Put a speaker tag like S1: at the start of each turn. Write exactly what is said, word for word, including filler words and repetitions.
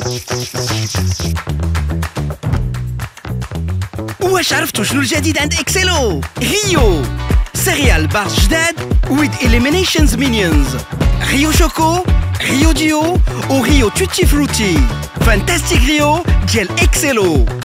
S1: واش عرفتوا شنو الجديد عند اكسلو؟ ريو سيريال بارز جداد with eliminations minions. ريو شوكو، ريو ديو و ريو توتي فروتي. فانتاستيك ريو ديال اكسلو.